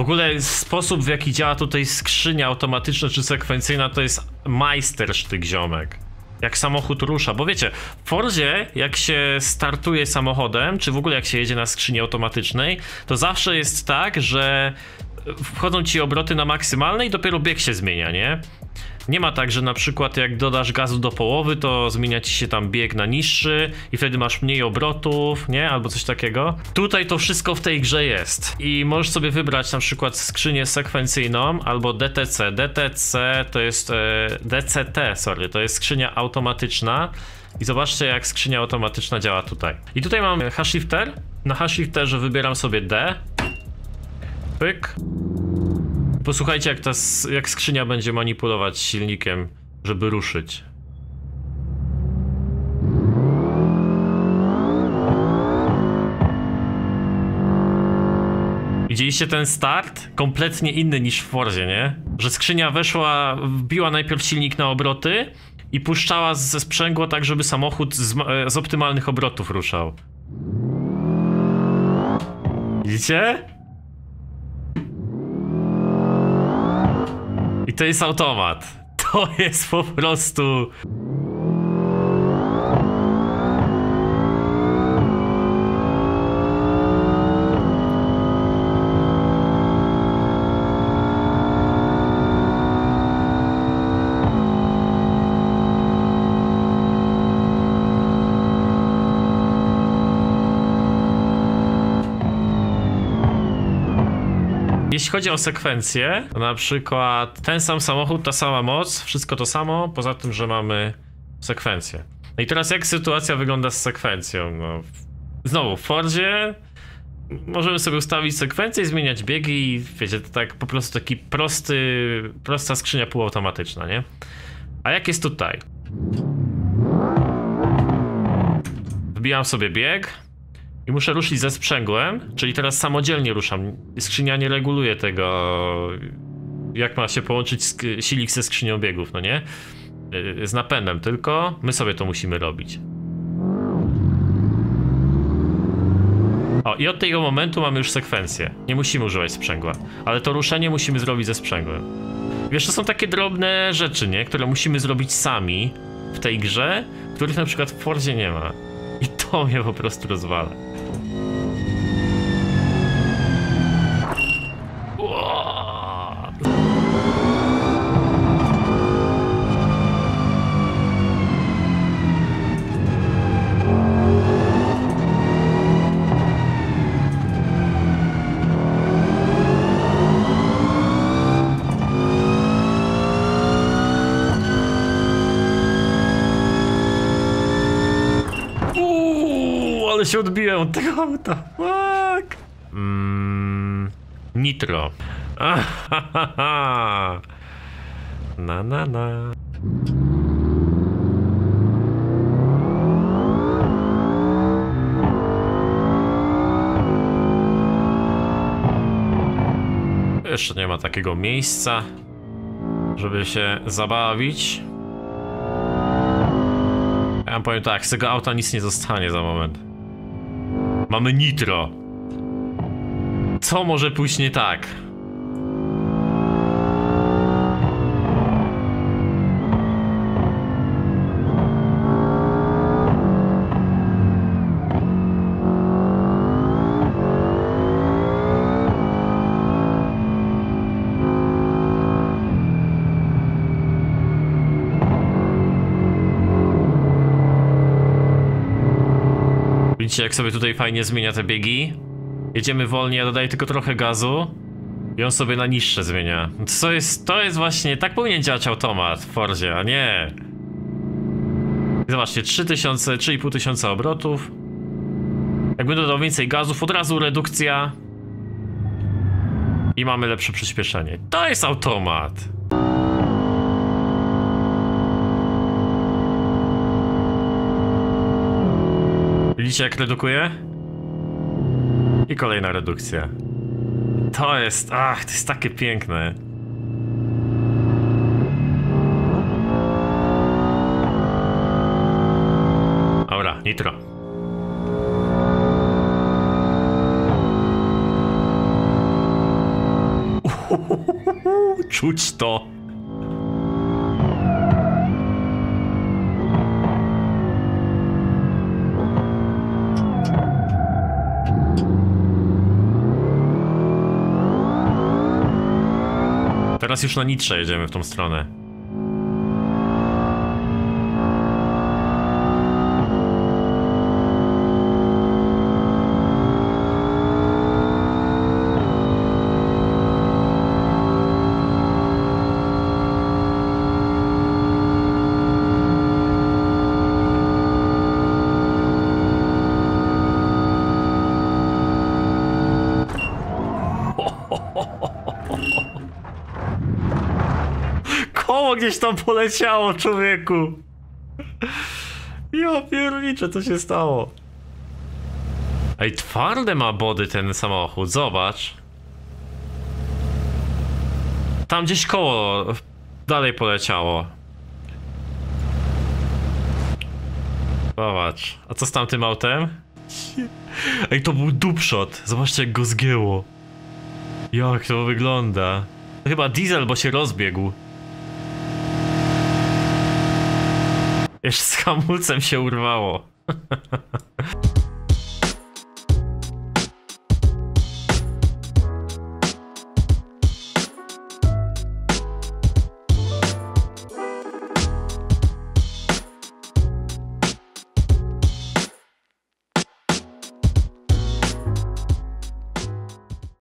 W ogóle sposób, w jaki działa tutaj skrzynia automatyczna czy sekwencyjna, to jest majstersztyk, ziomek. Jak samochód rusza, bo wiecie, w Forzie jak się startuje samochodem, czy w ogóle jak się jedzie na skrzyni automatycznej, to zawsze jest tak, że wchodzą ci obroty na maksymalne i dopiero bieg się zmienia, nie? Nie ma tak, że na przykład jak dodasz gazu do połowy, to zmienia ci się tam bieg na niższy i wtedy masz mniej obrotów, nie? Albo coś takiego. Tutaj to wszystko w tej grze jest i możesz sobie wybrać na przykład skrzynię sekwencyjną albo DTC. DTC to jest DCT, sorry, to jest skrzynia automatyczna i zobaczcie jak skrzynia automatyczna działa tutaj. I tutaj mam H-shifter. Na H-shifterze wybieram sobie D. Pyk. Posłuchajcie jak skrzynia będzie manipulować silnikiem, żeby ruszyć. Widzieliście ten start? Kompletnie inny niż w Forzie, nie? Że skrzynia wbiła najpierw silnik na obroty i puszczała ze sprzęgła tak, żeby samochód z optymalnych obrotów ruszał. Widzicie? I to jest automat. To jest po prostu... Jeśli chodzi o sekwencję, to na przykład ten sam samochód, ta sama moc, wszystko to samo, poza tym, że mamy sekwencję. No i teraz jak sytuacja wygląda z sekwencją? No, znowu w Fordzie możemy sobie ustawić sekwencję i zmieniać biegi i wiecie, to tak po prostu taki prosta skrzynia półautomatyczna, nie? A jak jest tutaj? Wbijam sobie bieg. I muszę ruszyć ze sprzęgłem, czyli teraz samodzielnie ruszam. Skrzynia nie reguluje tego, jak ma się połączyć silnik ze skrzynią biegów, no nie? Z napędem, tylko my sobie to musimy robić. O, i od tego momentu mamy już sekwencję. Nie musimy używać sprzęgła, ale to ruszenie musimy zrobić ze sprzęgłem. Wiesz, to są takie drobne rzeczy, nie? Które musimy zrobić sami w tej grze, których na przykład w Forzie nie ma. I to mnie po prostu rozwala. Ale się odbiłem od tego auta. Fuck. Nitro. Na. Jeszcze nie ma takiego miejsca, żeby się zabawić. Ja wam powiem tak, z tego auta nic nie zostanie za moment. Mamy nitro. Co może pójść nie tak? Widzicie, jak sobie tutaj fajnie zmienia te biegi? Jedziemy wolniej, ja dodaję tylko trochę gazu i on sobie na niższe zmienia. To jest właśnie, tak powinien działać automat w Forzie, a nie. Zobaczcie, 3,5 tysiąca obrotów. Jakbym dodał więcej gazów, od razu redukcja. I mamy lepsze przyspieszenie. To jest automat. Widzicie, jak redukuje? I kolejna redukcja. To jest takie piękne. Dobra, nitro. Czuć to. Teraz już na nitrze jedziemy w tą stronę. Koło gdzieś tam poleciało, człowieku. Ja pierniczę, co się stało. Ej, twarde ma body ten samochód, zobacz. Tam gdzieś koło dalej poleciało. Zobacz, a co z tamtym autem? Ej, to był dupshot, zobaczcie jak go zgięło. Jak to wygląda. To chyba diesel, bo się rozbiegł. Jeszcze z hamulcem się urwało.